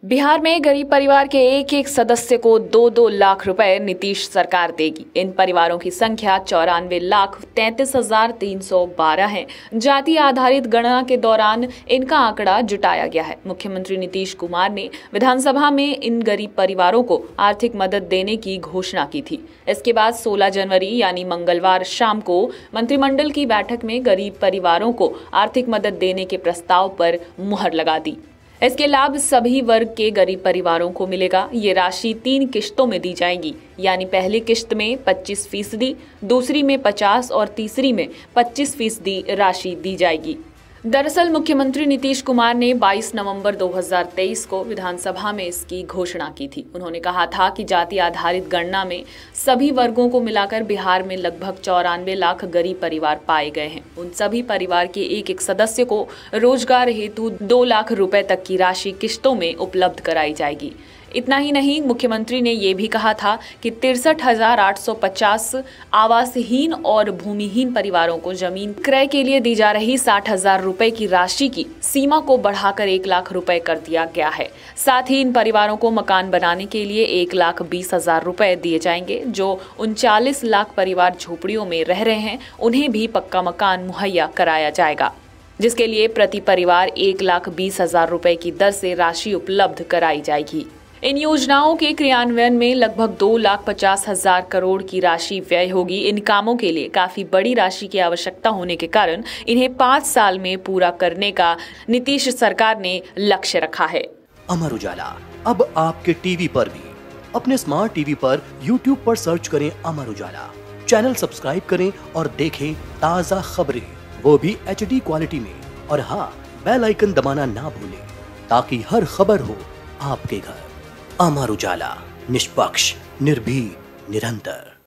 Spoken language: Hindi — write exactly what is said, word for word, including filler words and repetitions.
बिहार में गरीब परिवार के एक एक सदस्य को दो दो लाख रुपए नीतीश सरकार देगी। इन परिवारों की संख्या चौरानवे लाख तैंतीस हजार तीन सौ बारह है। जाति आधारित गणना के दौरान इनका आंकड़ा जुटाया गया है। मुख्यमंत्री नीतीश कुमार ने विधानसभा में इन गरीब परिवारों को आर्थिक मदद देने की घोषणा की थी। इसके बाद सोलह जनवरी यानी मंगलवार शाम को मंत्रिमंडल की बैठक में गरीब परिवारों को आर्थिक मदद देने के प्रस्ताव पर मुहर लगा दी। इसके लाभ सभी वर्ग के गरीब परिवारों को मिलेगा। ये राशि तीन किश्तों में दी जाएगी, यानी पहली किश्त में पच्चीस फीसदी, दूसरी में पचास और तीसरी में पच्चीस फीसदी राशि दी जाएगी। दरअसल मुख्यमंत्री नीतीश कुमार ने बाईस नवंबर दो हज़ार तेईस को विधानसभा में इसकी घोषणा की थी। उन्होंने कहा था कि जाति आधारित गणना में सभी वर्गों को मिलाकर बिहार में लगभग चौरानवे लाख गरीब परिवार पाए गए हैं। उन सभी परिवार के एक एक सदस्य को रोजगार हेतु दो लाख रुपए तक की राशि किश्तों में उपलब्ध कराई जाएगी। इतना ही नहीं, मुख्यमंत्री ने ये भी कहा था कि तिरसठ हजार आठ सौ पचास आवासहीन और भूमिहीन परिवारों को जमीन क्रय के लिए दी जा रही साठ हजार रुपए की राशि की सीमा को बढ़ाकर एक लाख रुपए कर दिया गया है। साथ ही इन परिवारों को मकान बनाने के लिए एक लाख बीस हजार रुपए दिए जाएंगे। जो उनचालीस लाख परिवार झोपड़ियों में रह रहे हैं, उन्हें भी पक्का मकान मुहैया कराया जाएगा, जिसके लिए प्रति परिवार एक लाख बीस हजार रुपए की दर से राशि उपलब्ध कराई जाएगी। इन योजनाओं के क्रियान्वयन में लगभग दो लाख पचास हजार करोड़ की राशि व्यय होगी। इन कामों के लिए काफी बड़ी राशि की आवश्यकता होने के कारण इन्हें पाँच साल में पूरा करने का नीतीश सरकार ने लक्ष्य रखा है। अमर उजाला अब आपके टीवी पर भी। अपने स्मार्ट टीवी पर यूट्यूब पर सर्च करें अमर उजाला, चैनल सब्सक्राइब करें और देखें ताज़ा खबरें, वो भी एच डी क्वालिटी में। और हाँ, बेल आइकन दबाना ना भूलें ताकि हर खबर हो आपके घर। अमर उजाला, निष्पक्ष, निर्भीक, निरंतर।